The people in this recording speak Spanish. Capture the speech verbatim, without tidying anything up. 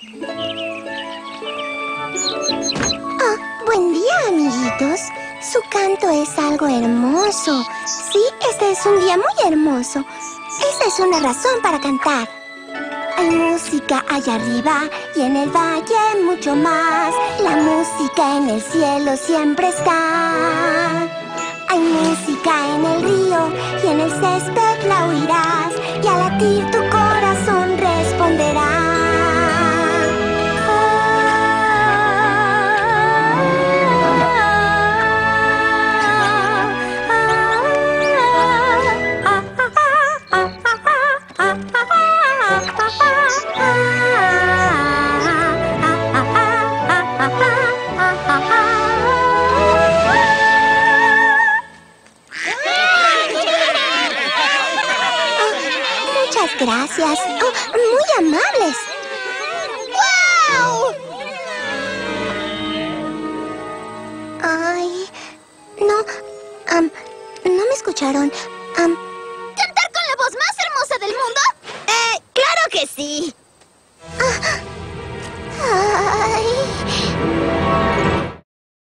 Oh, buen día, amiguitos. Su canto es algo hermoso. Sí, este es un día muy hermoso. Esa es una razón para cantar. Hay música allá arriba y en el valle mucho más. La música en el cielo siempre está. Hay música en el río y en el césped la oirás. Y al latir tu corazón responderá. Muchas gracias. Oh, muy amables. ¡Wow! Ay, no, um, no me escucharon. Um, ¿Cantar con la voz más hermosa del mundo? Eh, claro que sí. Ay.